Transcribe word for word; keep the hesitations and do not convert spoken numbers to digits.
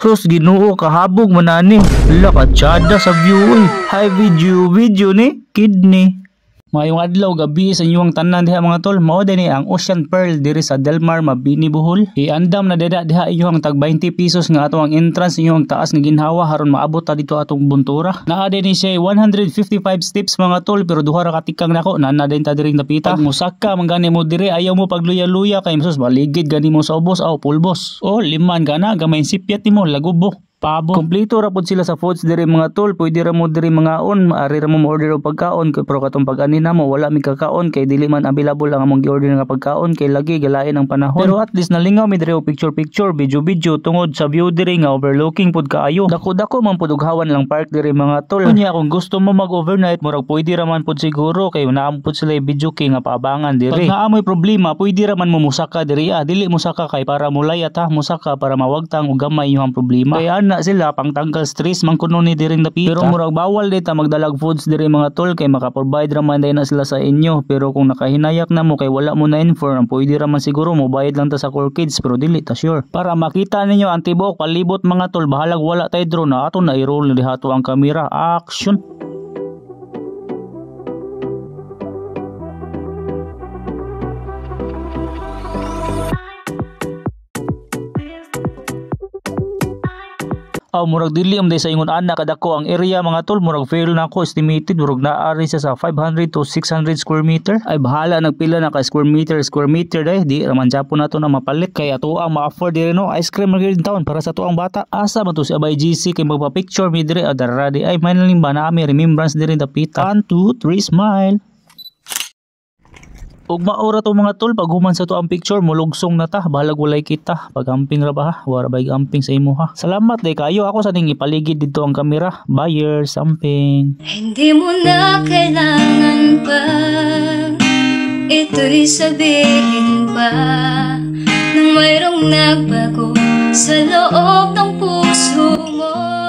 Sus Ginoo kahabog manani. Hala katsada sa view eh. Hi video video ni kidney. Mayong adlaw gabi sa inyong tanan diha mga tol, mao dinhi ang Ocean Pearl diri sa Delmar Mabini Bohol. Iandam na deda diha iyohang tag twenty pesos nga ato ang entrance iyohang taas nga ginhawa haron maabot ta dito atong buntura. Naa dinhi siya one hundred fifty-five steps mga tol pero duha ra ka tikang nako na na din ta diri napita. Pag musaka man gani mo diri ayaw mo pagluya-luya kay masus maligid gani mo sa ubos aw pulbos. Oh liman gana gamay sipyat nimo lagubo. Pabo. Kompleto ra pud sila sa foods diri mga tol, pwede ra mo diri mga on, maari ra mo order og pagkaon pero katong pag-ani na mo wala mi kakaon kay dili man available ang among gi-order nga pagkaon kay lagi galain ang panahon. Pero at least nalingaw mi diri og picture picture, video video tungod sa view diri nga overlooking pud kaayo. Dako-dako man pud og hawan lang park diri mga tol. Unya kung gusto mo mag-overnight murag pwede ra man pud siguro kay naa pud sila video kay nga paabangan diri. Pag naa moy problema, pwede ra man mo musaka diri ah, dili musaka kay para mulayat ha, musaka para mawagtang og gamay yung problema. Kaya na sila pangtanggal stress man kuno ni diri napita. Pero murag bawal dita magdalag foods diri mga tol kay maka-provide ra man na sila sa inyo. Pero kung nakahinayak na mo kay wala mo na inform, pwede ra man siguro mo bayad lang ta sa core kids pero dili ta sure. Para makita ninyo ang tibuok palibot mga tol, bahalag wala tay drone na ato na i-roll ni diha ang kamera. Action. Aw murag dili am day sa ingon ana kadako ang area mga tol, murag fail na ako estimated murag naari siya sa five hundred to six hundred square meter. Ay bahala nagpila na ka square meter square meter day di raman Japon nato na mapalit kay ato ang ma-afford diri no ice cream magir in town para sa tuang bata. Asa man to si Abay G C kay magpa-picture mi diri adara di ay may nalimba na ami remembrance diri dapita. one two three smile. Ug maura to mga tol pag human sa to ang picture mulugsong na ta balag walay kita pagamping ra ba ha wala bay gamping sa imo ha. Salamat day kayo ako sa ning ipaligid dito ang kamera. Buyer something. Hindi mo na kailangan pa ito'y sabihin pa nang mayroong nagbago sa loob ng puso mo.